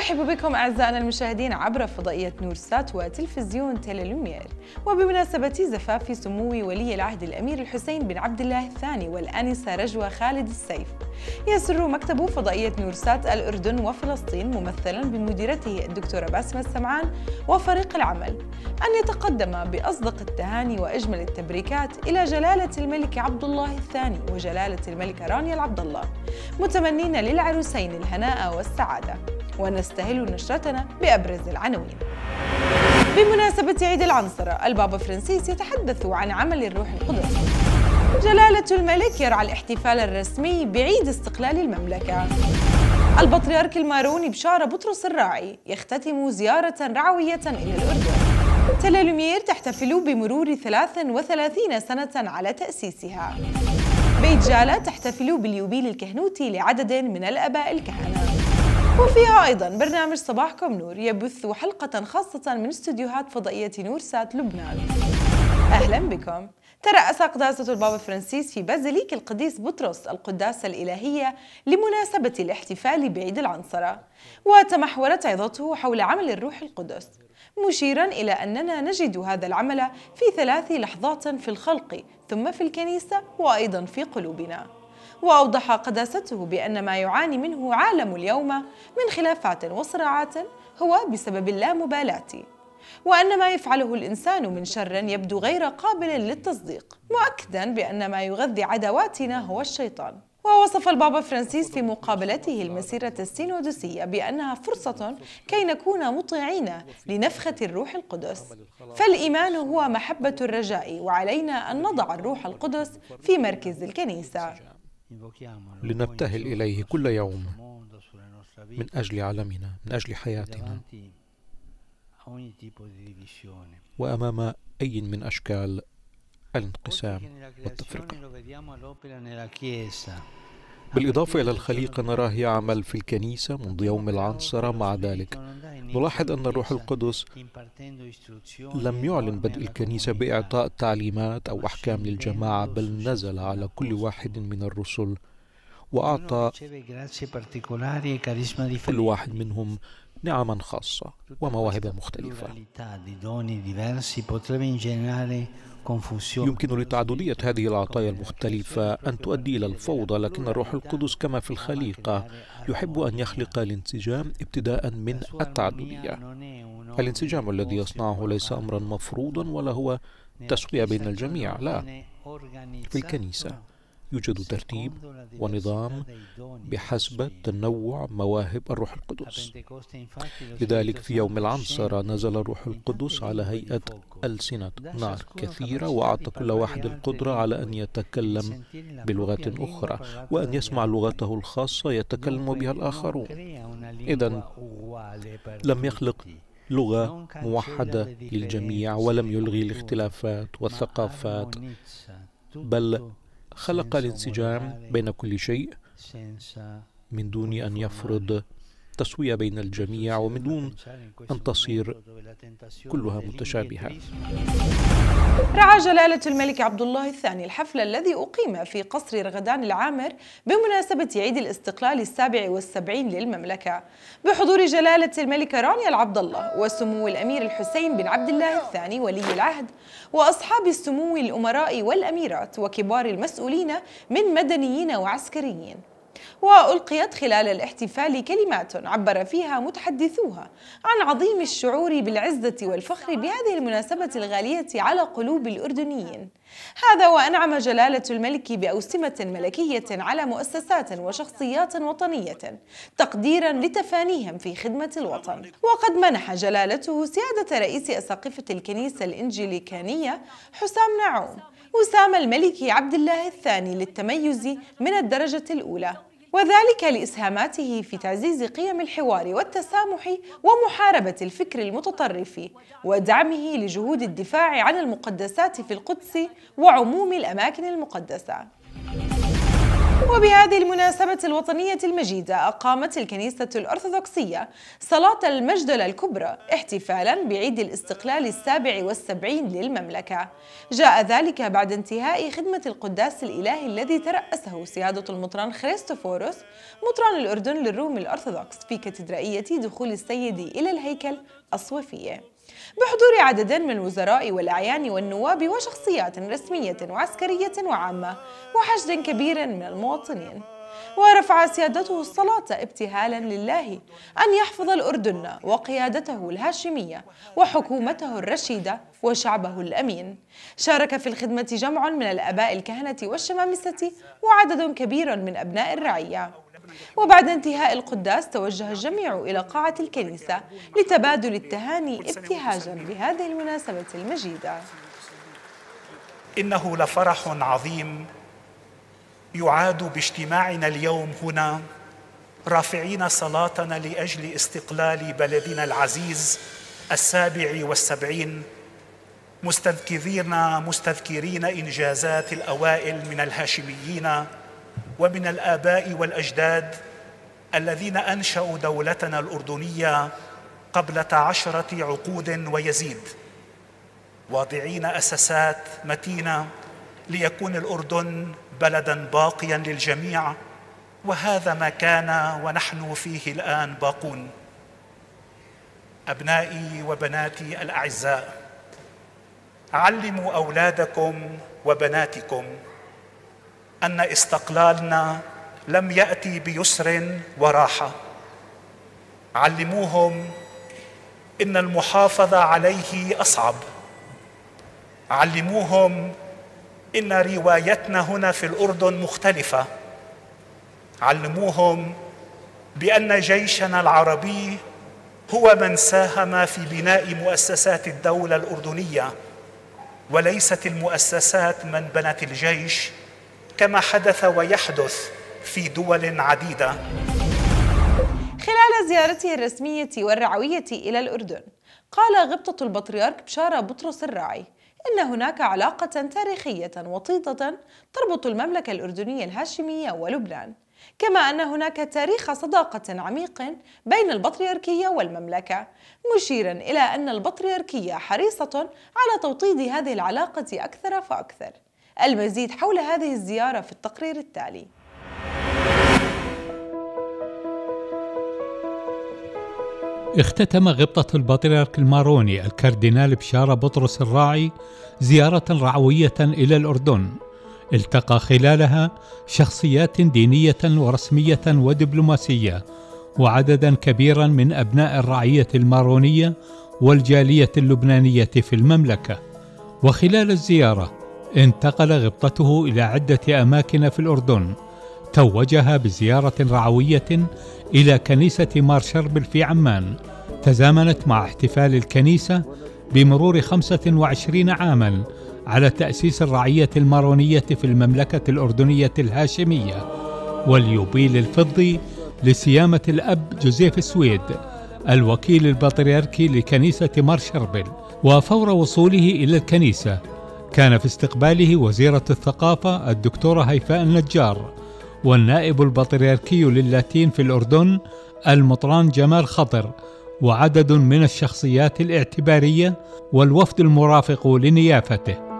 نرحب بكم أعزائنا المشاهدين عبر فضائية نورسات وتلفزيون تيليلومير. وبمناسبة زفاف سمو ولي العهد الأمير الحسين بن عبد الله الثاني والآنسة رجوة خالد السيف، يسر مكتب فضائية نورسات الأردن وفلسطين ممثلا بمديرته الدكتورة باسمة السمعان وفريق العمل أن يتقدم بأصدق التهاني وأجمل التبريكات إلى جلالة الملك عبد الله الثاني وجلالة الملكة رانيا العبد الله، متمنين للعروسين الهناء والسعادة. ونستهل نشرتنا بأبرز العناوين. بمناسبة عيد العنصرة، البابا فرانسيس يتحدث عن عمل الروح القدس. جلالة الملك يرعى الاحتفال الرسمي بعيد استقلال المملكة. البطريرك الماروني بشارة بطرس الراعي يختتم زيارة رعوية إلى الأردن. تيليلومير تحتفل بمرور 33 سنة على تأسيسها. بيت جالة تحتفل باليوبيل الكهنوتي لعدد من الآباء الكهنة. وفيها أيضاً برنامج صباحكم نور يبث حلقة خاصة من استديوهات فضائية نورسات لبنان. أهلاً بكم. ترأس قداسة البابا فرانسيس في بازيليك القديس بطرس القداسة الإلهية لمناسبة الاحتفال بعيد العنصرة، وتمحورت عظته حول عمل الروح القدس، مشيراً إلى أننا نجد هذا العمل في 3 لحظات في الخلق، ثم في الكنيسة، وأيضاً في قلوبنا. وأوضح قداسته بأن ما يعاني منه عالم اليوم من خلافات وصراعات هو بسبب اللامبالاة، وأن ما يفعله الإنسان من شر يبدو غير قابل للتصديق، مؤكدا بأن ما يغذي عداواتنا هو الشيطان. ووصف البابا فرانسيس في مقابلته المسيرة السينودسية بأنها فرصة كي نكون مطيعين لنفخة الروح القدس، فالإيمان هو محبة الرجاء، وعلينا أن نضع الروح القدس في مركز الكنيسة. لنبتهل إليه كل يوم من أجل عالمنا، من أجل حياتنا، وأمام أي من أشكال الانقسام والتفرقة. بالإضافة إلى الخليقة نراه يعمل في الكنيسة منذ يوم العنصرة. مع ذلك نلاحظ أن الروح القدس لم يعلن بدء الكنيسة بإعطاء تعليمات أو أحكام للجماعة، بل نزل على كل واحد من الرسل وأعطى كل واحد منهم نعما خاصة ومواهب مختلفة. يمكن لتعددية هذه العطايا المختلفة أن تؤدي إلى الفوضى، لكن الروح القدس كما في الخليقة يحب أن يخلق الانسجام ابتداء من التعددية. الانسجام الذي يصنعه ليس أمرا مفروضا ولا هو تسوية بين الجميع، لا. في الكنيسة يوجد ترتيب ونظام بحسب تنوع مواهب الروح القدس. لذلك في يوم العنصرة نزل الروح القدس على هيئة ألسنة نار كثيرة، وأعطى كل واحد القدرة على أن يتكلم بلغات أخرى وأن يسمع لغته الخاصة يتكلم بها الآخرون. إذن لم يخلق لغة موحدة للجميع ولم يلغي الاختلافات والثقافات، بل خلق الانسجام بين كل شيء من دون أن يفرض تسوية بين الجميع ومن دون أن تصير كلها متشابهة. رعى جلالة الملك عبد الله الثاني الحفل الذي أقيم في قصر رغدان العامر بمناسبة عيد الاستقلال 77 للمملكة، بحضور جلالة الملكة رانيا العبد الله وسمو الأمير الحسين بن عبد الله الثاني ولي العهد وأصحاب السمو الأمراء والأميرات وكبار المسؤولين من مدنيين وعسكريين. وألقيت خلال الاحتفال كلمات عبر فيها متحدثوها عن عظيم الشعور بالعزة والفخر بهذه المناسبة الغالية على قلوب الأردنيين. هذا وأنعم جلالة الملك بأوسمة ملكية على مؤسسات وشخصيات وطنية تقديرا لتفانيهم في خدمة الوطن. وقد منح جلالته سيادة رئيس أساقفة الكنيسة الإنجليكانية حسام نعوم وسام الملك عبد الله الثاني للتميز من الدرجة الأولى، وذلك لإسهاماته في تعزيز قيم الحوار والتسامح ومحاربة الفكر المتطرف ودعمه لجهود الدفاع عن المقدسات في القدس وعموم الأماكن المقدسة. وبهذه المناسبة الوطنية المجيدة أقامت الكنيسة الأرثوذكسية صلاة المجدلة الكبرى احتفالاً بعيد الاستقلال 77 للمملكة. جاء ذلك بعد انتهاء خدمة القداس الإلهي الذي ترأسه سيادة المطران خريستوفوروس مطران الأردن للروم الأرثوذكس في كاتدرائية دخول السيد إلى الهيكل الصوفية، بحضور عدد من الوزراء والأعيان والنواب وشخصيات رسمية وعسكرية وعامة وحشد كبير من المواطنين. ورفع سيادته الصلاة ابتهالا لله أن يحفظ الأردن وقيادته الهاشمية وحكومته الرشيدة وشعبه الأمين. شارك في الخدمة جمع من الآباء الكهنة والشمامسة وعدد كبير من أبناء الرعية. وبعد انتهاء القداس توجه الجميع إلى قاعة الكنيسة لتبادل التهاني ابتهاجا بهذه المناسبة المجيدة. إنه لفرح عظيم يعاد باجتماعنا اليوم هنا رافعين صلاتنا لأجل استقلال بلدنا العزيز 77، مستذكرين إنجازات الأوائل من الهاشميين ومن الآباء والأجداد الذين أنشأوا دولتنا الأردنية قبل 10 عقود ويزيد، واضعين أساسات متينة ليكون الأردن بلداً باقياً للجميع، وهذا ما كان ونحن فيه الآن باقون. أبنائي وبناتي الأعزاء، علموا أولادكم وبناتكم أن استقلالنا لم يأتي بيسر وراحة. علموهم إن المحافظة عليه أصعب. علموهم إن روايتنا هنا في الأردن مختلفة. علموهم بأن جيشنا العربي هو من ساهم في بناء مؤسسات الدولة الأردنية، وليست المؤسسات من بنت الجيش كما حدث ويحدث في دول عديدة. خلال زيارته الرسمية والرعوية إلى الأردن، قال غبطة البطريرك بشارة بطرس الراعي إن هناك علاقة تاريخية وطيدة تربط المملكة الأردنية الهاشمية ولبنان، كما أن هناك تاريخ صداقة عميق بين البطريركية والمملكة، مشيرا إلى أن البطريركية حريصة على توطيد هذه العلاقة أكثر فأكثر. المزيد حول هذه الزيارة في التقرير التالي. اختتم غبطة البطريرك الماروني الكاردينال بشارة بطرس الراعي زيارة رعوية إلى الأردن، التقى خلالها شخصيات دينية ورسمية ودبلوماسية وعددا كبيرا من أبناء الرعية المارونية والجالية اللبنانية في المملكة. وخلال الزيارة انتقل غبطته إلى عدة أماكن في الأردن، توجها بزيارة رعوية إلى كنيسة مار شربل في عمان، تزامنت مع احتفال الكنيسة بمرور 25 عاما على تأسيس الرعية المارونية في المملكة الأردنية الهاشمية، واليوبيل الفضي لسيامة الأب جوزيف سويد الوكيل البطريركي لكنيسة مار شربل. وفور وصوله إلى الكنيسة كان في استقباله وزيرة الثقافة الدكتورة هيفاء النجار، والنائب البطريركي للاتين في الأردن المطران جمال خضر، وعدد من الشخصيات الاعتبارية والوفد المرافق لنيافته.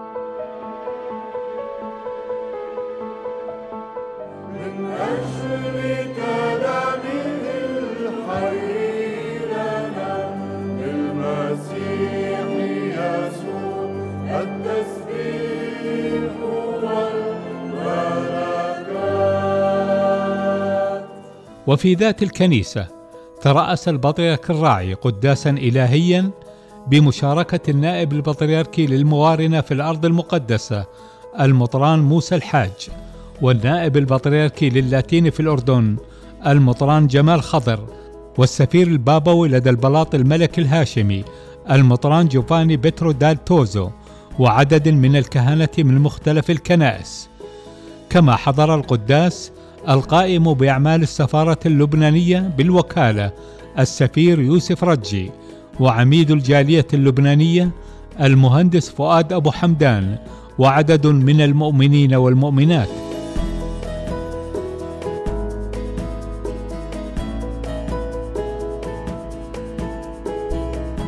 وفي ذات الكنيسة ترأس البطريرك الراعي قداسا إلهيا بمشاركة النائب البطريركي للموارنة في الأرض المقدسة المطران موسى الحاج، والنائب البطريركي للاتين في الأردن المطران جمال خضر، والسفير البابوي لدى البلاط الملك الهاشمي المطران جوفاني بيترو دال توزو، وعدد من الكهنة من مختلف الكنائس. كما حضر القداس القائم بأعمال السفارة اللبنانية بالوكالة السفير يوسف رجي، وعميد الجالية اللبنانية المهندس فؤاد أبو حمدان، وعدد من المؤمنين والمؤمنات.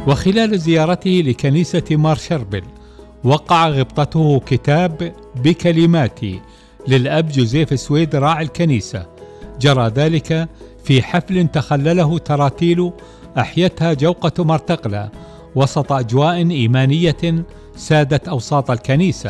وخلال زيارته لكنيسة مار شربل وقع غبطته كتاب بكلماتي للأب جوزيف سويد راعي الكنيسة. جرى ذلك في حفل تخلله تراتيل أحيتها جوقة مرتقلة وسط أجواء إيمانية سادت أوساط الكنيسة.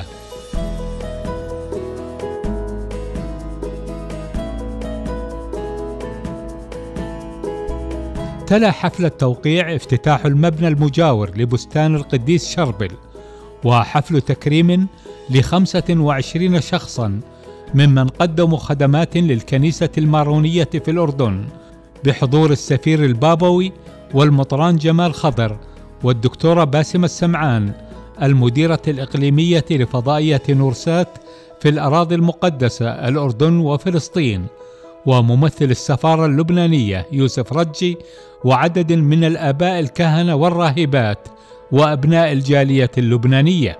تلا حفل التوقيع افتتاح المبنى المجاور لبستان القديس شربل، وحفل تكريم ل25 شخصا ممن قدموا خدمات للكنيسة المارونية في الأردن بحضور السفير البابوي والمطران جمال خضر والدكتورة باسمة السمعان المديرة الإقليمية لفضائية نورسات في الأراضي المقدسة الأردن وفلسطين، وممثل السفارة اللبنانية يوسف رجي، وعدد من الآباء الكهنة والراهبات وأبناء الجالية اللبنانية.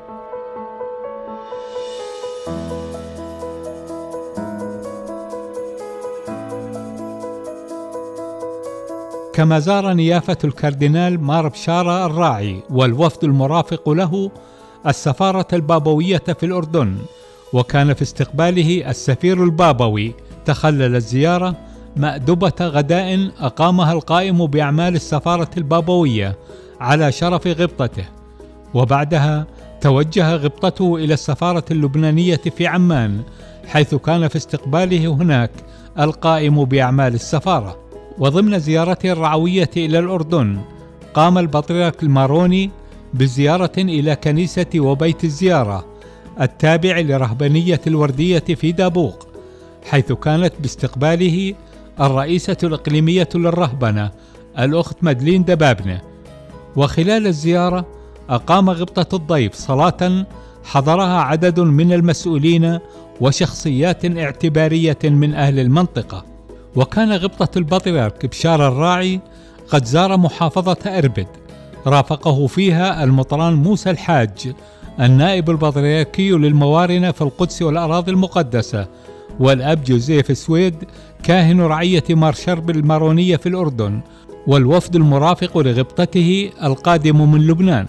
كما زار نيافة الكاردينال مار بشارة الراعي والوفد المرافق له السفارة البابوية في الأردن، وكان في استقباله السفير البابوي. تخلل الزيارة مأدبة غداء أقامها القائم بأعمال السفارة البابوية على شرف غبطته، وبعدها توجه غبطته إلى السفارة اللبنانية في عمان، حيث كان في استقباله هناك القائم بأعمال السفارة. وضمن زيارته الرعوية إلى الأردن قام البطريرك الماروني بزيارة إلى كنيسة وبيت الزيارة التابع لرهبانية الوردية في دابوق، حيث كانت باستقباله الرئيسة الإقليمية للرهبنة الأخت مدلين دبابنة. وخلال الزيارة أقام غبطة الضيف صلاة حضرها عدد من المسؤولين وشخصيات اعتبارية من أهل المنطقة. وكان غبطة البطريرك بشارة الراعي قد زار محافظة أربد، رافقه فيها المطران موسى الحاج النائب البطريركي للموارنة في القدس والأراضي المقدسة، والأب جوزيف سويد كاهن رعية مار شربل المارونية في الأردن، والوفد المرافق لغبطته القادم من لبنان.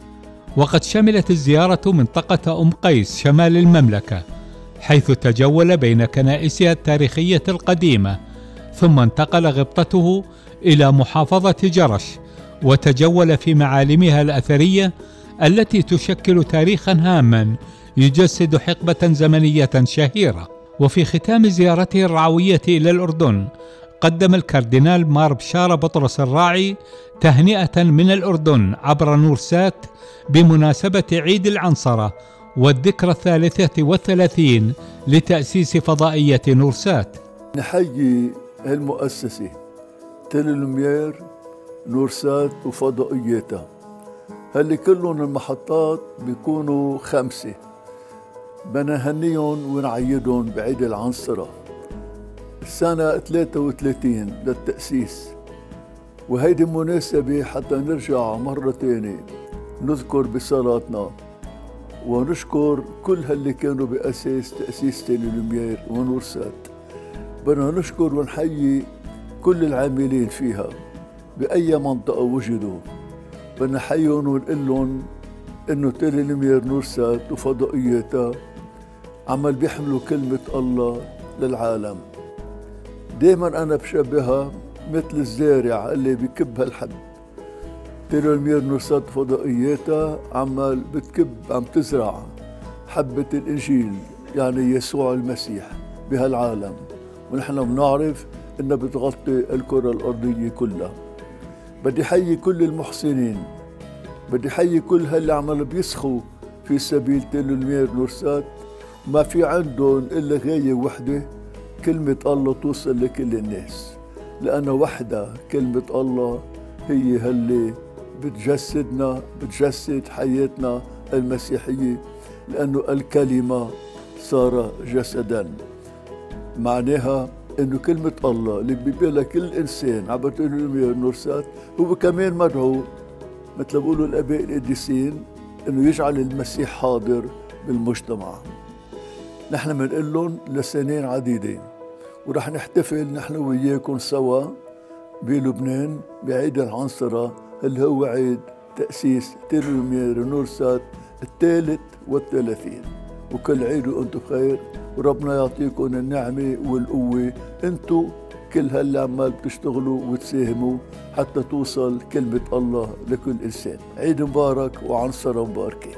وقد شملت الزيارة منطقة أم قيس شمال المملكة، حيث تجول بين كنائسها التاريخية القديمة، ثم انتقل غبطته إلى محافظة جرش وتجول في معالمها الأثرية التي تشكل تاريخا هاما يجسد حقبة زمنية شهيرة. وفي ختام زيارته الرعوية إلى الأردن قدم الكاردينال مار بشارة بطرس الراعي تهنئة من الأردن عبر نورسات بمناسبة عيد العنصرة والذكرى 33 لتأسيس فضائية نورسات. نحيي هالمؤسسة تيليلومير نورسات وفضائيتها، هاللي كلهم المحطات بيكونوا 5. بنهنيهم ونعيدهم بعيد العنصرة السنة 33 للتأسيس، وهيدي مناسبة حتى نرجع مرة تانية نذكر بصلاتنا ونشكر كل هاللي كانوا بأساس تأسيس تيليلومير ونورسات. بدنا نشكر ونحيي كل العاملين فيها بأي منطقة وجدوا، بدنا نحييهم ونقول لهم إنه تيليلومير نورسات وفضائيتها عمل بيحملوا كلمة الله للعالم. دايما أنا بشبهها مثل الزارع اللي بكب هالحب. تيليلومير نورسات وفضائيتها عمال بتكب، عم تزرع حبة الإنجيل يعني يسوع المسيح بهالعالم، ونحن بنعرف إنها بتغطي الكرة الأرضية كلها. بدي حيي كل المحسنين، بدي حيي كل هاللي عمال بيسخوا في سبيل تيليلومير نورسات، ما في عندهم إلا غاية وحدة، كلمة الله توصل لكل الناس، لأن وحدة كلمة الله هي هاللي بتجسدنا، بتجسد حياتنا المسيحية، لأنه الكلمة صار جسدا. معناها إنه كلمة الله اللي بيقبلها كل إنسان عبر تيليلومير نورسات هو كمان مدعو مثل ما بيقولوا الآباء القديسين إنه يجعل المسيح حاضر بالمجتمع. نحن بنقول لهم لسنين عديدة، ورح نحتفل نحن وياكم سوا بلبنان بعيد العنصرة اللي هو عيد تأسيس تيليلومير نورسات الثالث والثلاثين. وكل عيد وأنتم بخير، وربنا يعطيكم النعمة والقوة. أنتم كل هاللي عمال بتشتغلوا وتساهموا حتى توصل كلمة الله لكل إنسان. عيد مبارك وعنصرة مباركة.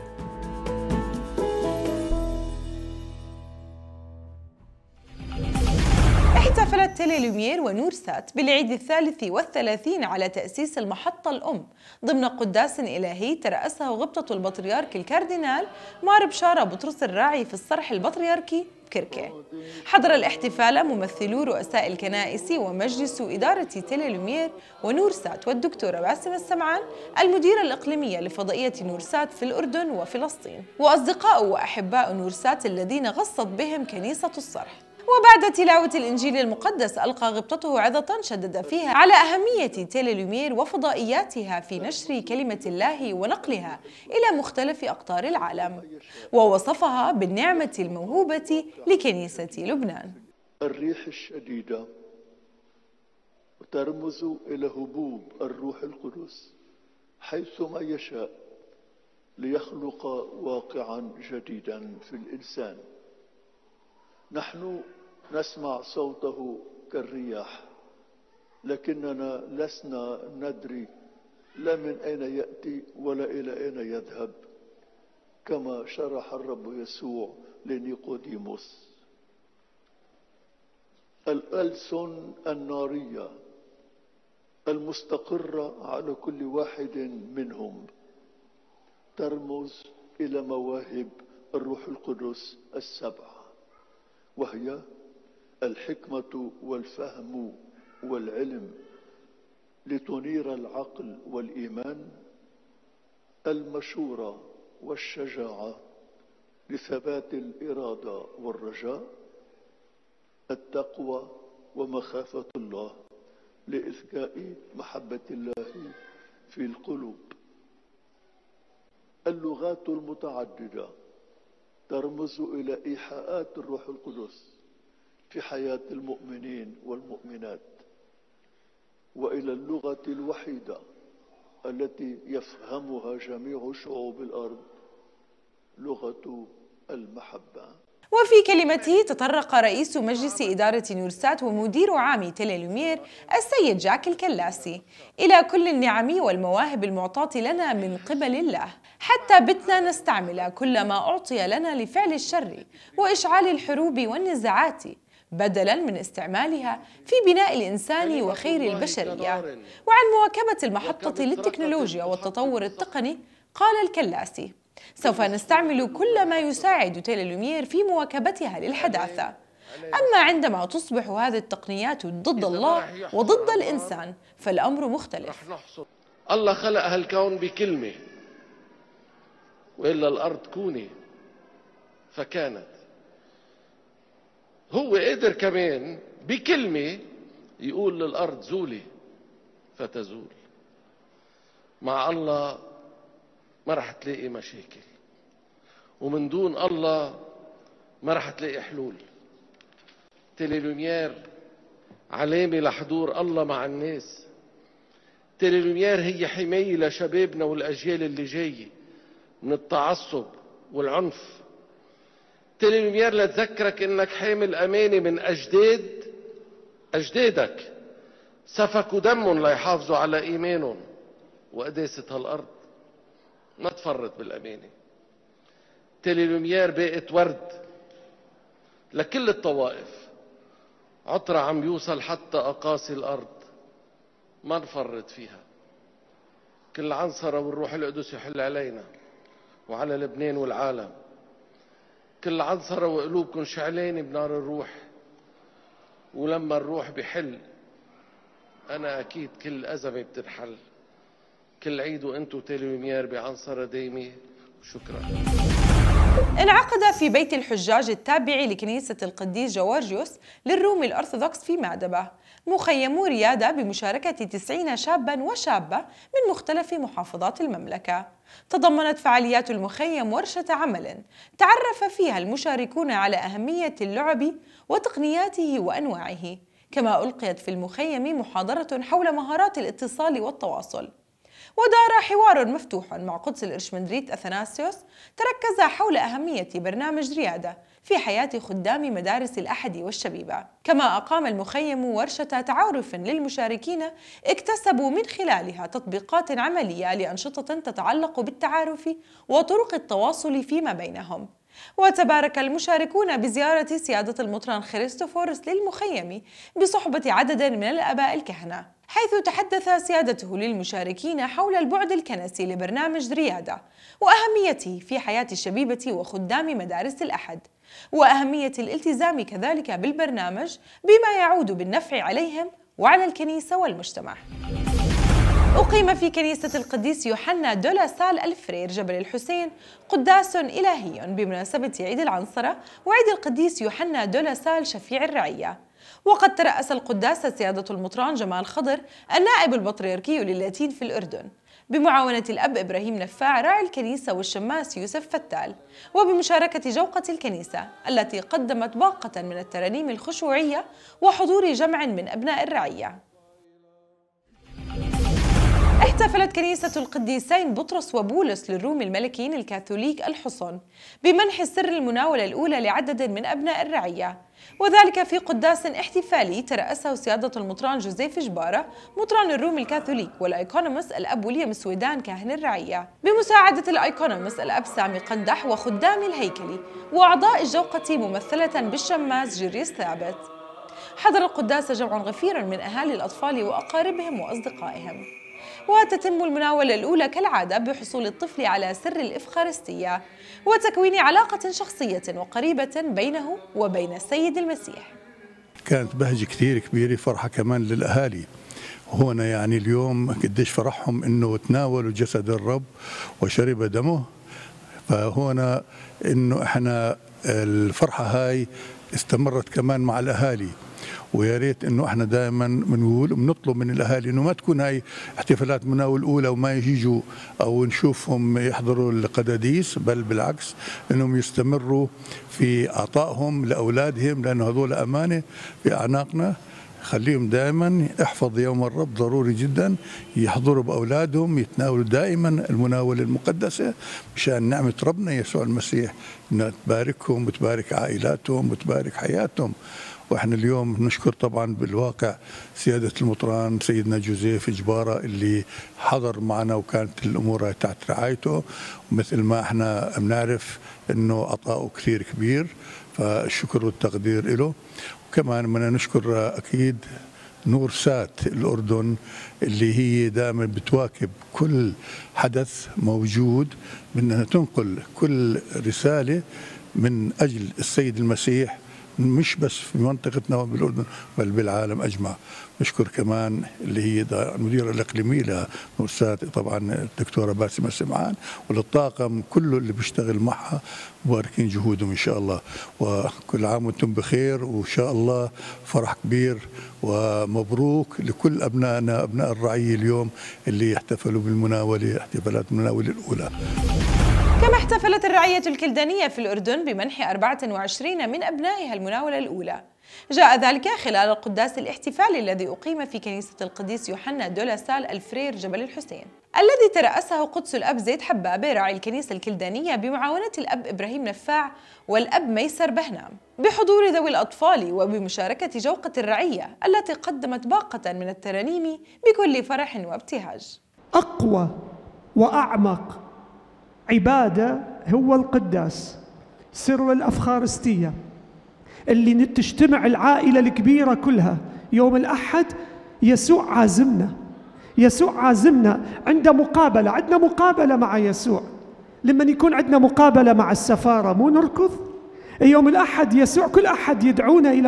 احتفلت تيليلومير ونورسات بالعيد 33 على تأسيس المحطة الأم ضمن قداس إلهي ترأسه غبطة البطريرك الكاردينال مار بشارة بطرس الراعي في الصرح البطريركي بكركة. حضر الاحتفال ممثلو رؤساء الكنائس ومجلس إدارة تيليلومير ونورسات والدكتورة باسم السمعان المديرة الإقليمية لفضائية نورسات في الأردن وفلسطين، وأصدقاء وأحباء نورسات الذين غصت بهم كنيسة الصرح. وبعد تلاوة الإنجيل المقدس ألقى غبطته عظة شدد فيها على أهمية تيليلومير وفضائياتها في نشر كلمة الله ونقلها إلى مختلف أقطار العالم، ووصفها بالنعمة الموهوبة لكنيسة لبنان. الريح الشديدة ترمز إلى هبوب الروح القدس حيثما يشاء ليخلق واقعا جديدا في الإنسان. نحن نسمع صوته كالرياح، لكننا لسنا ندري لا من أين يأتي ولا إلى أين يذهب، كما شرح الرب يسوع لنيقوديموس. الألسن النارية المستقرة على كل واحد منهم ترمز إلى مواهب الروح القدس السبعة، وهي الحكمة والفهم والعلم لتنير العقل والإيمان، المشورة والشجاعة لثبات الإرادة والرجاء، التقوى ومخافة الله لإذكاء محبة الله في القلوب. اللغات المتعددة ترمز إلى إيحاءات الروح القدس في حياة المؤمنين والمؤمنات، وإلى اللغة الوحيدة التي يفهمها جميع شعوب الأرض، لغة المحبة. وفي كلمته تطرق رئيس مجلس إدارة نورسات ومدير عام تيليلومير السيد جاك الكلاسي إلى كل النعم والمواهب المعطاة لنا من قبل الله، حتى بتنا نستعمل كل ما أعطي لنا لفعل الشر وإشعال الحروب والنزاعات، بدلاً من استعمالها في بناء الإنسان وخير البشرية. وعن مواكبة المحطة للتكنولوجيا والتطور التقني قال الكلاسي: سوف نستعمل كل ما يساعد تيليلومير في مواكبتها للحداثة، أما عندما تصبح هذه التقنيات ضد الله وضد الإنسان فالأمر مختلف. الله خلق هالكون بكلمة، وإلا الأرض كوني فكانت. هو قدر كمان بكلمة يقول للأرض زولي فتزول. مع الله ما رح تلاقي مشاكل، ومن دون الله ما رح تلاقي حلول. تيليلومير علامة لحضور الله مع الناس. تيليلومير هي حماية لشبابنا والأجيال اللي جاية من التعصب والعنف. تيليلومير لتذكرك انك حامل امانة من اجدادك سفكوا دمهم ليحافظوا على ايمانهم وقداسة هالارض. ما تفرط بالامانة. تيليلومير باقت ورد لكل الطوائف، عطرة عم يوصل حتى اقاصي الارض، ما نفرط فيها. كل عنصرة والروح القدس يحل علينا وعلى لبنان والعالم. كل عنصرة وقلوبكم شعلانة بنار الروح، ولما الروح بحل أنا أكيد كل أزمة بتنحل. كل عيد وأنتوا تيليلومير بعنصرة دايمة. شكرا. انعقد في بيت الحجاج التابع لكنيسة القديس جوارجيوس للروم الأرثوذكس في مادبة مخيم ريادة بمشاركة 90 شابا وشابة من مختلف محافظات المملكة. تضمنت فعاليات المخيم ورشة عمل تعرف فيها المشاركون على أهمية اللعب وتقنياته وأنواعه، كما ألقيت في المخيم محاضرة حول مهارات الاتصال والتواصل. ودار حوار مفتوح مع قدس الإرشمندريت أثناسيوس تركز حول أهمية برنامج ريادة في حياة خدام مدارس الأحد والشبيبة. كما أقام المخيم ورشة تعارف للمشاركين اكتسبوا من خلالها تطبيقات عملية لأنشطة تتعلق بالتعارف وطرق التواصل فيما بينهم. وتبارك المشاركون بزيارة سيادة المطران خريستوفورس للمخيم بصحبة عدد من الآباء الكهنة، حيث تحدث سيادته للمشاركين حول البعد الكنسي لبرنامج ريادة وأهميته في حياة الشبيبة وخدام مدارس الأحد، وأهمية الالتزام كذلك بالبرنامج بما يعود بالنفع عليهم وعلى الكنيسة والمجتمع. أقيم في كنيسة القديس يوحنا دو لا سال الفرير جبل الحسين قداس إلهي بمناسبة عيد العنصرة وعيد القديس يوحنا دو لا سال شفيع الرعية. وقد ترأس القداس سيادة المطران جمال خضر النائب البطريركي للاتين في الأردن بمعاونة الأب إبراهيم نفاع راعي الكنيسة والشماس يوسف فتال، وبمشاركة جوقة الكنيسة التي قدمت باقة من الترانيم الخشوعية وحضور جمع من أبناء الرعية. احتفلت كنيسة القديسين بطرس وبولس للروم الملكيين الكاثوليك الحصن بمنح سر المناولة الأولى لعدد من أبناء الرعية، وذلك في قداس احتفالي ترأسه سيادة المطران جوزيف جبارة مطران الروم الكاثوليك والأيكونوموس الأب ويليام سويدان كاهن الرعية، بمساعدة الأيكونوموس الأب سامي قندح وخدام الهيكلي وأعضاء الجوقة ممثلة بالشماس جريس ثابت. حضر القداس جمع غفير من أهالي الأطفال وأقاربهم وأصدقائهم. وتتم المناولة الأولى كالعادة بحصول الطفل على سر الإفخارستية وتكوين علاقة شخصية وقريبة بينه وبين السيد المسيح. كانت بهجة كثير كبيرة، فرحة كمان للأهالي هنا، يعني اليوم قديش فرحهم إنه تناولوا جسد الرب وشرب دمه. فهنا إنه إحنا الفرحة هاي استمرت كمان مع الأهالي، ويا ريت انه احنا دائما بنقول وبنطلب من الاهالي انه ما تكون هاي احتفالات مناول اولى وما يجوا او نشوفهم يحضروا القداديس، بل بالعكس انهم يستمروا في اعطائهم لاولادهم، لانه هذول امانه في اعناقنا. خليهم دائما احفظ يوم الرب، ضروري جدا يحضروا باولادهم، يتناولوا دائما المناوله المقدسه مشان نعمه ربنا يسوع المسيح انها تباركهم وتبارك عائلاتهم وتبارك حياتهم. واحنا اليوم نشكر طبعا بالواقع سيادة المطران سيدنا جوزيف جبارة اللي حضر معنا وكانت الامور تحت رعايته، ومثل ما احنا بنعرف انه عطاؤه كثير كبير، فالشكر والتقدير له. وكمان بدنا نشكر اكيد نور سات الأردن اللي هي دائما بتواكب كل حدث موجود، بدنا تنقل كل رسالة من أجل السيد المسيح، مش بس في منطقتنا بالأردن بل بالعالم أجمع. نشكر كمان اللي هي المديرة الإقليمية لنور سات طبعا الدكتورة باسمة سمعان، وللطاقم كله اللي بيشتغل معها، مباركين جهودهم إن شاء الله. وكل عام وأنتم بخير، وإن شاء الله فرح كبير ومبروك لكل أبنائنا أبناء الرعية اليوم اللي يحتفلوا بالمناولة، احتفالات المناولة الأولى. كما احتفلت الرعية الكلدانية في الأردن بمنح 24 من أبنائها المناولة الأولى. جاء ذلك خلال القداس الاحتفالي الذي أقيم في كنيسة القديس يوحنا دو لا سال الفرير جبل الحسين، الذي ترأسه قدس الأب زيد حبابة راعي الكنيسة الكلدانية بمعاونة الأب إبراهيم نفاع والأب ميسر بهنام، بحضور ذوي الأطفال وبمشاركة جوقة الرعية التي قدمت باقة من الترانيم بكل فرح وابتهاج. أقوى وأعمق عبادة هو القداس، سر الأفخارستية اللي تجتمع العائلة الكبيرة كلها يوم الأحد. يسوع عازمنا عند مقابلة، عندنا مقابلة مع يسوع. لما يكون عندنا مقابلة مع السفارة مو نركض؟ يوم الأحد يسوع كل أحد يدعونا إلى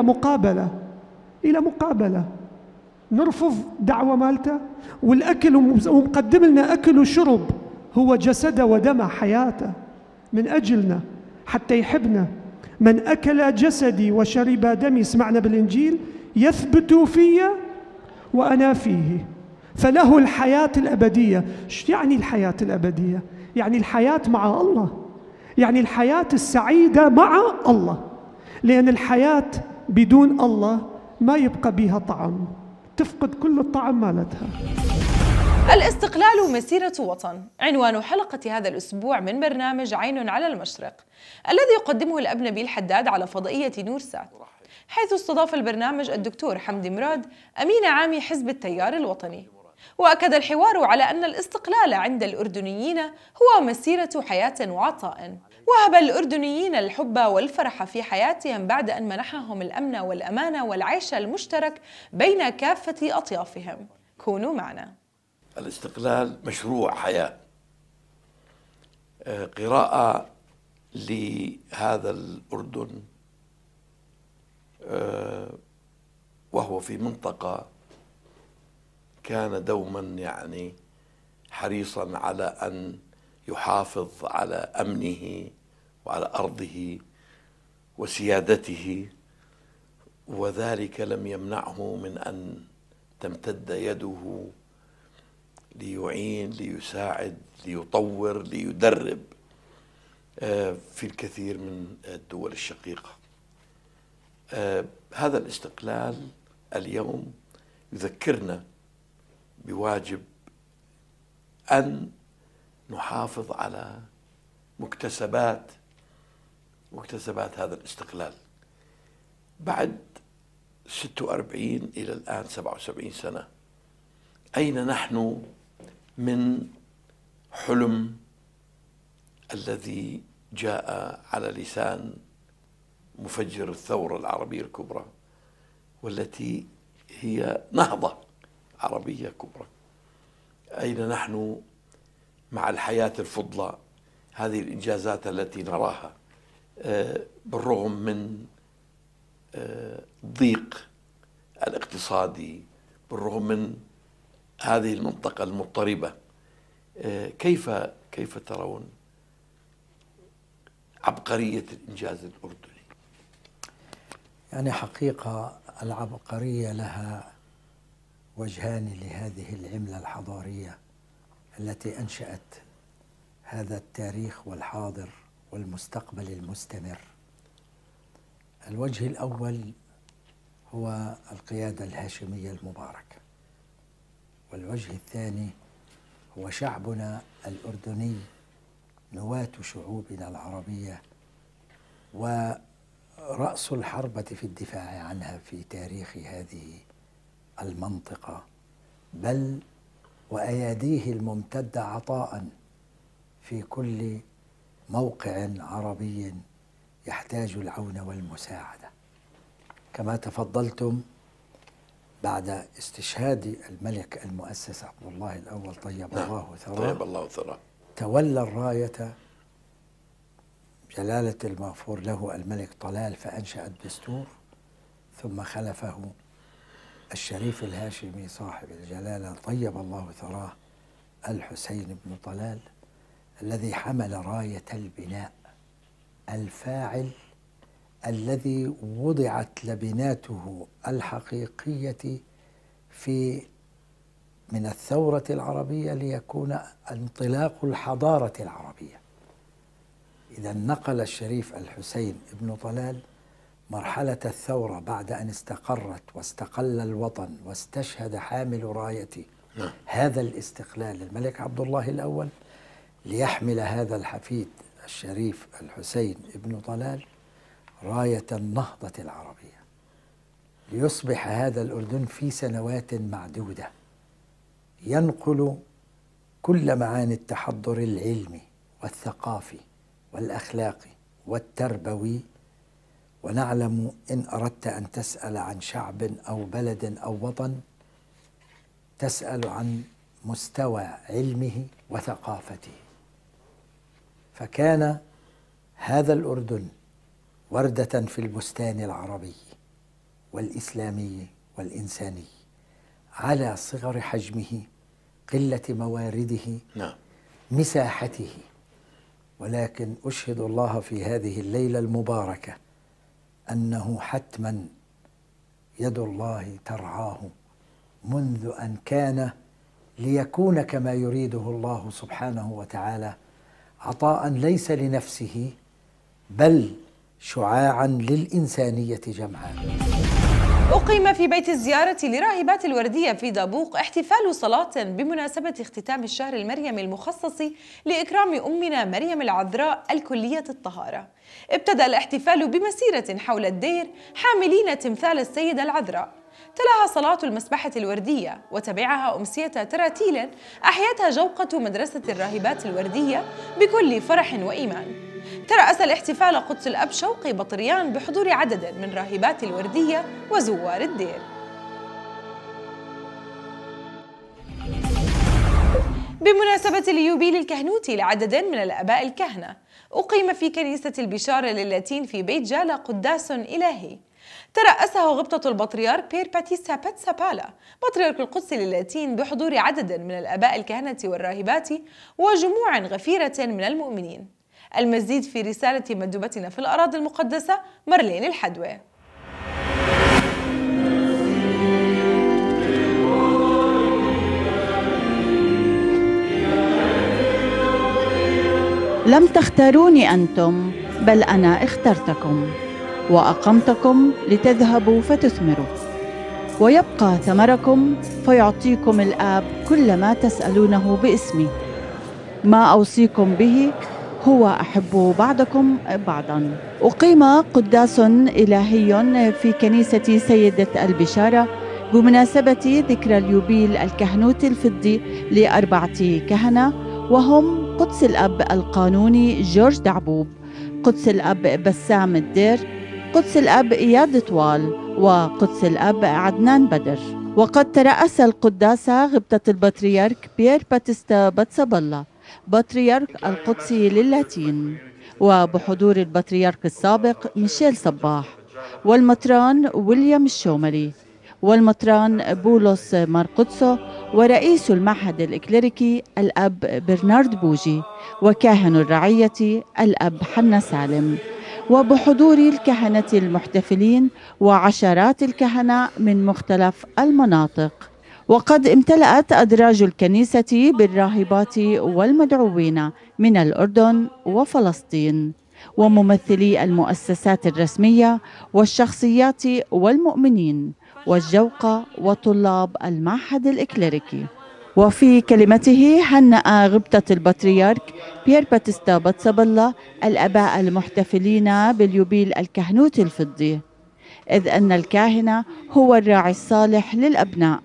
مقابلة، نرفض دعوة مالته والأكل، ومقدم لنا أكل وشرب، هو جسد ودم حياته من أجلنا حتى يحبنا. من أكل جسدي وشرب دمي، سمعنا بالإنجيل، يثبت في وأنا فيه فله الحياة الأبدية. شو يعني الحياة الأبدية؟ يعني الحياة مع الله، يعني الحياة السعيدة مع الله، لأن الحياة بدون الله ما يبقى بها طعم، تفقد كل الطعم مالتها. الاستقلال مسيرة وطن عنوان حلقة هذا الأسبوع من برنامج عين على المشرق الذي يقدمه الأب نبيل حداد على فضائية نورسات، حيث استضاف البرنامج الدكتور حمدي مراد أمين عام حزب التيار الوطني. وأكد الحوار على أن الاستقلال عند الأردنيين هو مسيرة حياة وعطاء، وهب الأردنيين الحب والفرح في حياتهم بعد أن منحهم الأمن والأمان والعيش المشترك بين كافة أطيافهم. كونوا معنا. الاستقلال مشروع حياة. قراءة لهذا الأردن وهو في منطقة كان دوما يعني حريصا على أن يحافظ على أمنه وعلى أرضه وسيادته، وذلك لم يمنعه من أن تمتد يده ليعين، ليساعد، ليطور، ليدرب في الكثير من الدول الشقيقة. هذا الاستقلال اليوم يذكرنا بواجب أن نحافظ على مكتسبات هذا الاستقلال. بعد 46 إلى الآن 77 سنة، أين نحن من حلم الذي جاء على لسان مفجر الثورة العربية الكبرى، والتي هي نهضة عربية كبرى؟ أين نحن مع الحياة الفضلى؟ هذه الإنجازات التي نراها بالرغم من الضيق الاقتصادي، بالرغم من هذه المنطقة المضطربة، كيف ترون عبقرية الإنجاز الأردني؟ يعني حقيقة العبقرية لها وجهان لهذه العملة الحضارية التي أنشأت هذا التاريخ والحاضر والمستقبل المستمر. الوجه الأول هو القيادة الهاشمية المباركة، والوجه الثاني هو شعبنا الأردني نواة شعوبنا العربية ورأس الحربة في الدفاع عنها في تاريخ هذه المنطقة، بل وأياديه الممتدة عطاء في كل موقع عربي يحتاج العون والمساعدة. كما تفضلتم، بعد استشهاد الملك المؤسس عبد الله الأول طيب الله ثراه تولى الراية جلالة المغفور له الملك طلال فأنشأ الدستور، ثم خلفه الشريف الهاشمي صاحب الجلالة طيب الله ثراه الحسين بن طلال، الذي حمل راية البناء الفاعل الذي وضعت لبناته الحقيقية من الثورة العربية ليكون انطلاق الحضارة العربية. إذا نقل الشريف الحسين بن طلال مرحلة الثورة بعد أن استقرت واستقل الوطن واستشهد حامل راية هذا الاستقلال الملك عبد الله الأول، ليحمل هذا الحفيد الشريف الحسين بن طلال راية النهضة العربية، ليصبح هذا الأردن في سنوات معدودة ينقل كل معاني التحضر العلمي والثقافي والأخلاقي والتربوي. ونعلم إن أردت أن تسأل عن شعب أو بلد أو وطن تسأل عن مستوى علمه وثقافته، فكان هذا الأردن وردة في البستان العربي والإسلامي والإنساني على صغر حجمه، قلة موارده، مساحته. ولكن أشهد الله في هذه الليلة المباركة أنه حتما يد الله ترعاه منذ أن كان ليكون كما يريده الله سبحانه وتعالى، عطاء ليس لنفسه بل شعاعا للإنسانية جمعاء. أقيم في بيت الزيارة لراهبات الوردية في دابوق احتفال صلاة بمناسبة اختتام الشهر المريمي المخصص لإكرام أمنا مريم العذراء الكلية الطهارة. ابتدأ الاحتفال بمسيرة حول الدير حاملين تمثال السيدة العذراء، تلاها صلاة المسبحة الوردية وتبعها أمسية تراتيل أحيتها جوقة مدرسة الراهبات الوردية بكل فرح وإيمان. ترأس الاحتفال قدس الأب شوقي بطريان بحضور عدد من راهبات الوردية وزوار الدير. بمناسبة اليوبيل الكهنوتي لعدد من الآباء الكهنة، أقيم في كنيسة البشارة للاتين في بيت جالا قداس إلهي ترأسه غبطة البطريرك بير باتيستا باتسابالا بطريرك القدس للاتين بحضور عدد من الآباء الكهنة والراهبات وجموع غفيرة من المؤمنين. المزيد في رسالة مندوبتنا في الأراضي المقدسة مارلين الحدوى. لم تختاروني أنتم بل أنا اخترتكم وأقمتكم لتذهبوا فتثمروا ويبقى ثمركم فيعطيكم الآب كل ما تسألونه باسمي. ما أوصيكم به هو أحبوا بعضكم بعضا. أقيم قداس إلهي في كنيسة سيدة البشارة بمناسبة ذكرى اليوبيل الكهنوتي الفضي ل4 كهنة، وهم قدس الأب القانوني جورج دعبوب، قدس الأب بسام الدير، قدس الأب إياد طوال، وقدس الأب عدنان بدر. وقد ترأس القداس غبطة البطريرك بير باتيستا باتسابالا بطريرك القدسي للاتين، وبحضور البطريرك السابق ميشيل صباح والمطران ويليام الشومري والمطران بولس مارقدسو ورئيس المعهد الإكليريكي الأب برنارد بوجي وكاهن الرعية الأب حنا سالم، وبحضور الكهنة المحتفلين وعشرات الكهنة من مختلف المناطق. وقد امتلأت أدراج الكنيسة بالراهبات والمدعوين من الأردن وفلسطين وممثلي المؤسسات الرسمية والشخصيات والمؤمنين والجوقة وطلاب المعهد الإكليريكي. وفي كلمته هنأ غبطة البطريرك بير باتيستا باتسابالا الآباء المحتفلين باليوبيل الكهنوتي الفضي، إذ أن الكاهن هو الراعي الصالح للأبناء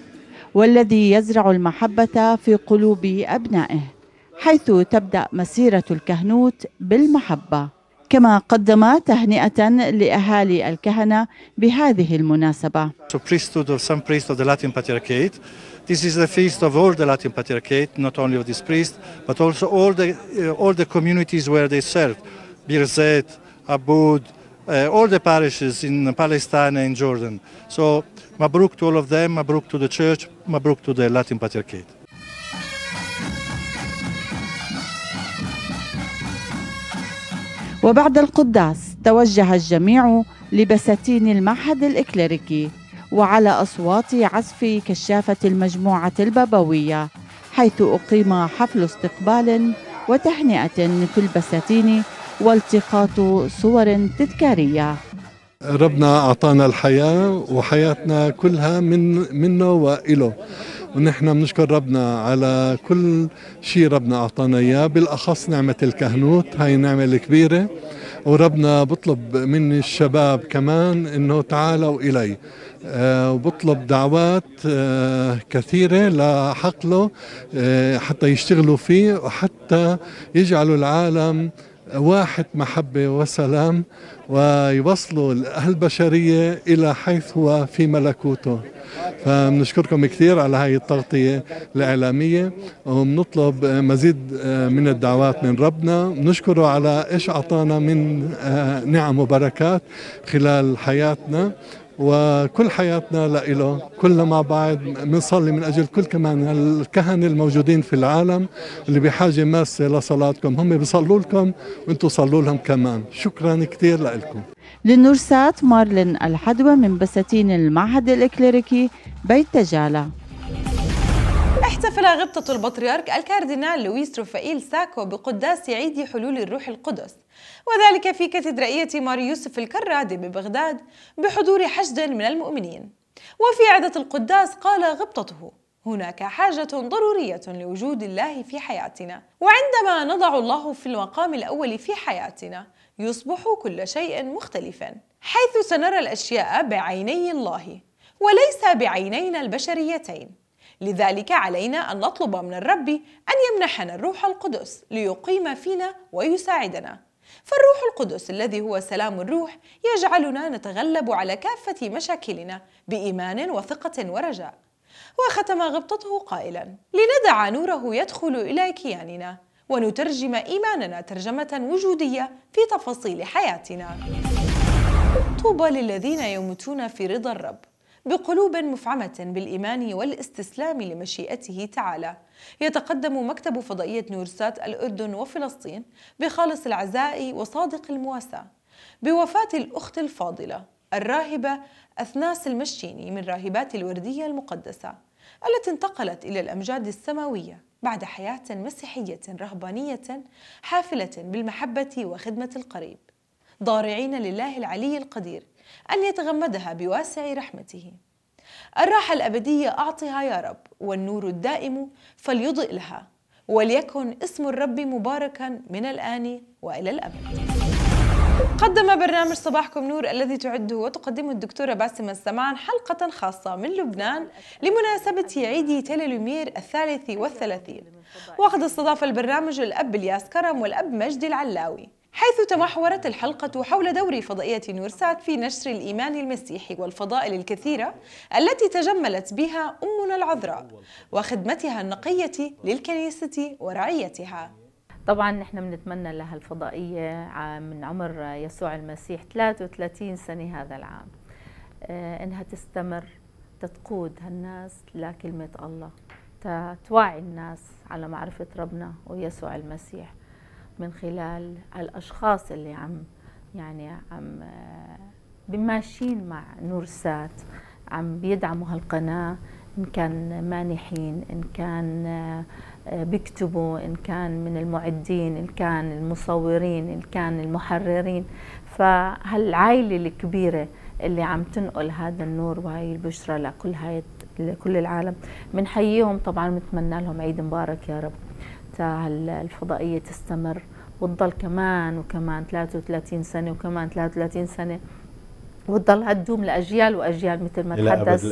والذي يزرع المحبة في قلوب أبنائه، حيث تبدأ مسيرة الكهنوت بالمحبة. كما قدم تهنئة لأهالي الكهنة بهذه المناسبة. This is the feast of all the Latin Patriarchate, not only of this priest, but also all the communities where they serve, Birzeit, Aboud, all the parishes in Palestine and Jordan. So, Mabruk to all of them, Mabruk to the church, Mabruk to the Latin Patriarchate. وبعد القداس توجه الجميع لبساتين المعهد الإكليريكي وعلى أصوات عزف كشافة المجموعة البابوية، حيث أقيم حفل استقبال وتهنئة في البساتين والتقاط صور تذكارية. ربنا أعطانا الحياة وحياتنا كلها منه وإله، ونحن بنشكر ربنا على كل شيء ربنا أعطانا إياه، بالأخص نعمة الكهنوت، هاي النعمة الكبيرة. وربنا بطلب من الشباب كمان إنه تعالوا إلي، وبطلب دعوات كثيرة لحقله حتى يشتغلوا فيه وحتى يجعلوا العالم واحد محبة وسلام ويوصلوا البشرية إلى حيث هو في ملكوته. فبنشكركم كثير على هاي التغطية الإعلامية، وبنطلب مزيد من الدعوات من ربنا، بنشكره على إيش أعطانا من نعم وبركات خلال حياتنا وكل حياتنا لإله. كلنا مع بعض بنصلي من أجل كل كمان الكهنة الموجودين في العالم اللي بحاجة ماسة لصلاتكم، هم بيصلوا لكم وانتم صلوا لهم كمان. شكرا كثير لكم. للنورسات مارلين الحدوى من بساتين المعهد الإكليريكي بيت جالا. احتفل غبطة البطريرك الكاردينال لويس رفائيل ساكو بقداس عيد حلول الروح القدس، وذلك في كاتدرائية مار يوسف الكرادي ببغداد بحضور حشد من المؤمنين. وفي عظة القداس قال غبطته: هناك حاجة ضرورية لوجود الله في حياتنا، وعندما نضع الله في المقام الأول في حياتنا يصبح كل شيء مختلفا، حيث سنرى الأشياء بعيني الله وليس بعينينا البشريتين. لذلك علينا أن نطلب من الرب أن يمنحنا الروح القدس ليقيم فينا ويساعدنا، فالروح القدس الذي هو سلام الروح يجعلنا نتغلب على كافة مشاكلنا بإيمان وثقة ورجاء. وختم غبطته قائلا: لندع نوره يدخل إلى كياننا ونترجم إيماننا ترجمة وجودية في تفاصيل حياتنا. طوبى للذين يموتون في رضا الرب بقلوب مفعمة بالإيمان والاستسلام لمشيئته تعالى. يتقدم مكتب فضائية نورسات الأردن وفلسطين بخالص العزاء وصادق المواساة بوفاة الأخت الفاضلة الراهبة أثناس المشيني من راهبات الوردية المقدسة، التي انتقلت إلى الأمجاد السماوية بعد حياة مسيحية رهبانية حافلة بالمحبة وخدمة القريب، ضارعين لله العلي القدير أن يتغمدها بواسع رحمته. الراحة الأبدية أعطها يا رب، والنور الدائم فليضئ لها، وليكن اسم الرب مباركا من الآن وإلى الأبد. قدم برنامج صباحكم نور الذي تعده وتقدمه الدكتورة باسمة السمان حلقة خاصة من لبنان لمناسبة عيد تيليلومير 33، وقد استضاف البرنامج الأب الياس كرم والأب مجدي العلاوي، حيث تمحورت الحلقة حول دور فضائية نورسات في نشر الإيمان المسيحي والفضائل الكثيرة التي تجملت بها أمنا العذراء وخدمتها النقية للكنيسة ورعيتها. طبعا نحن بنتمنى لها الفضائية من عمر يسوع المسيح 33 سنة هذا العام إنها تستمر تقود هالناس لكلمة الله، توعي الناس على معرفة ربنا ويسوع المسيح من خلال الأشخاص اللي عم بماشيين مع نورسات، عم بيدعموا هالقناة، إن كان مانحين، إن كان بيكتبوا، إن كان من المعدين، إن كان المصورين، إن كان المحررين. فهالعائلة الكبيرة اللي عم تنقل هذا النور وهي البشرى لكل العالم بنحييهم طبعا، بنتمنى لهم عيد مبارك يا رب. الفضائية تستمر وتضل كمان وكمان 33 سنة وكمان 33 سنة، وتضلها تدوم لأجيال وأجيال، مثل ما تحدث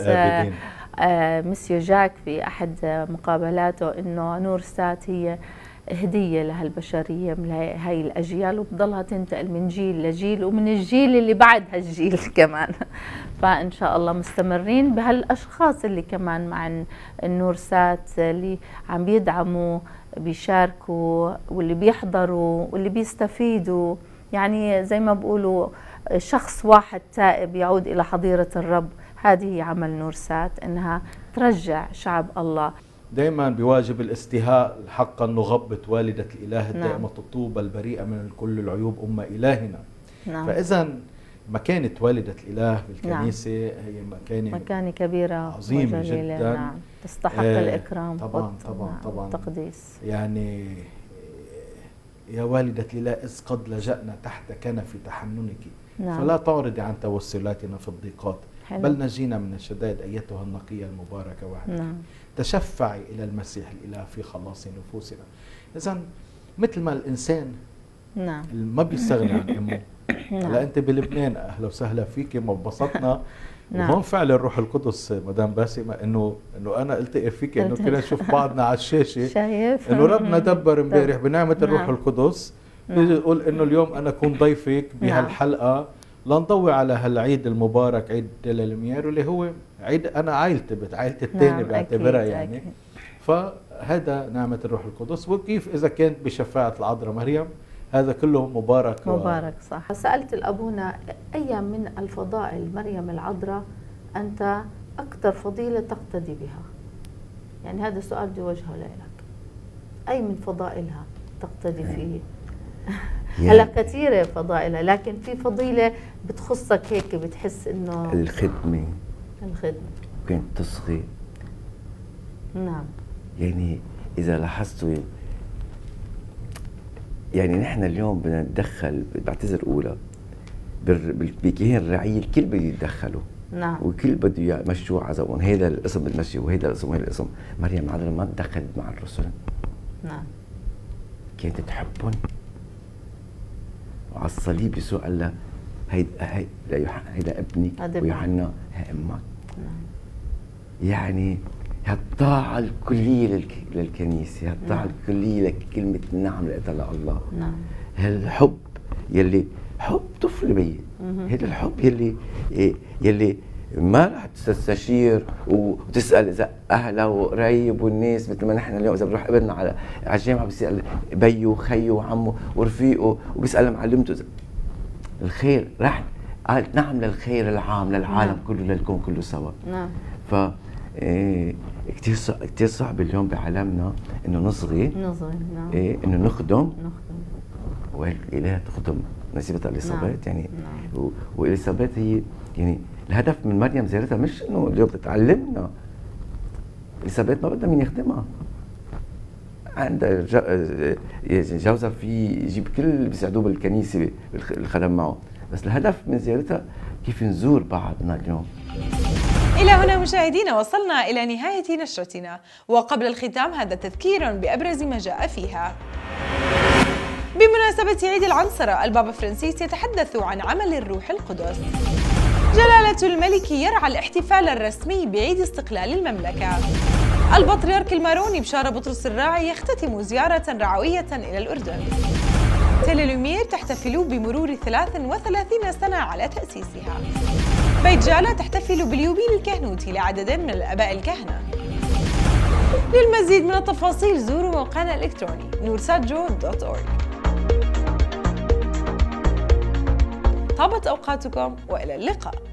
مسيو جاك في أحد مقابلاته إنه نورسات هي هدية لهالبشرية من هاي الأجيال، وبتضلها تنتقل من جيل لجيل ومن الجيل اللي بعد هالجيل كمان. فإن شاء الله مستمرين بهالأشخاص اللي كمان مع النورسات اللي عم بيدعموا بيشاركوا واللي بيحضروا واللي بيستفيدوا، يعني زي ما بقولوا شخص واحد تائب يعود إلى حضيرة الرب. هذه هي عمل نورسات، إنها ترجع شعب الله. دائما بواجب الاستهاء حقا نغبط والدة الإله الدائمة الطوبى البريئة من كل العيوب أم إلهنا. فإذا مكانة والدة الإله بالكنيسة هي مكانة كبيرة عظيمة جدا، تستحق الإكرام طبعا والتقديس. يعني يا والدة الإله إذ قد لجأنا تحت كنف تحننك فلا تعرضي عن توسلاتنا في الضيقات، بل نجينا من الشدائد أيتها النقية المباركة وحدك. تشفعي إلى المسيح الإله في خلاص نفوسنا. إذا مثل ما الإنسان ما بيستغني عن أمه. هلا أنت بلبنان، أهلا وسهلا فيك، ما انبسطنا. وهون فعلا الروح القدس مدام باسمة إنه أنا التقي فيك، إنه كنا نشوف بعضنا على الشاشة، شايف إنه ربنا دبر امبارح بنعمة الروح القدس. بيجي يقول إنه اليوم أنا أكون ضيفك بهالحلقة لنضوي على هالعيد المبارك، عيد تيليلومير، واللي هو عيد أنا عائلتي الثاني بعتبرها يعني. فهذا نعمة الروح القدس، وكيف إذا كانت بشفاعة العذراء مريم هذا كله مبارك. مبارك صح. سألت الأبونا أي من الفضائل مريم العذراء أنت أكثر فضيلة تقتدي بها؟ يعني هذا سؤال بدي وجهه لك. أي من فضائلها تقتدي فيه؟ هلا كثيرة فضائلها، لكن في فضيلة بتخصك هيك بتحس إنه الخدمة. الخدمة كانت تصغي. نعم. يعني إذا لاحظتوا يعني نحن اليوم بدنا نتدخل، بعتذر أولى بكيان الرعية الكل بده يتدخلوا. نعم. والكل بده يمشوا عزوهم، هيدا الاسم بتمشي وهيدا الاسم وهيدا الاسم. مريم العذراء ما تدخلت مع الرسل. نعم. كانت تحبهم. وعلى الصليب يسوع قال لها هيدا ابنك ويوحنا هي امك. نعم. يعني هالطاعة الكلية للكنيسة، هالطاعة الكلية لكلمة نعم اللي قالها الله. نعم. هالحب يلي حب طفل بيت، هذا الحب يلي ما رح تستشير وتسال اذا اهله وقرايب والناس، مثل ما نحن اليوم اذا بروح ابننا على الجامعه بيسال بيه وخيه وعمه ورفيقه وبيسال معلمته الخير، رح قالت نعم للخير العام للعالم. نعم. كله للكون كله سوا. نعم. ف كثير صعب اليوم بعالمنا انه نصغي. نعم. انه نخدم. والاله تخدم نسيبتها اليصابات. نعم. يعني نعم. واليصابات هي يعني الهدف من مريم زيارتها مش انه اليوم بتعلمنا. اليصابات ما بدها مين يخدمها، عندها جوزها في يجيب كل اللي بيساعدوه بالكنيسه الخدم معه، بس الهدف من زيارتها كيف نزور بعضنا اليوم. إلى هنا مشاهدينا وصلنا إلى نهاية نشرتنا، وقبل الختام هذا تذكير بأبرز ما جاء فيها. بمناسبة عيد العنصرة البابا فرانسيس يتحدث عن عمل الروح القدس. جلالة الملك يرعى الاحتفال الرسمي بعيد استقلال المملكة. البطريرك الماروني بشارة بطرس الراعي يختتم زيارة رعوية إلى الأردن. تيليلومير تحتفل بمرور 33 سنة على تأسيسها. بيت جالة تحتفل باليوبيل الكهنوتي لعدد من الآباء الكهنة. للمزيد من التفاصيل زوروا موقعنا الإلكتروني nursatjo.org. طابت أوقاتكم وإلى اللقاء.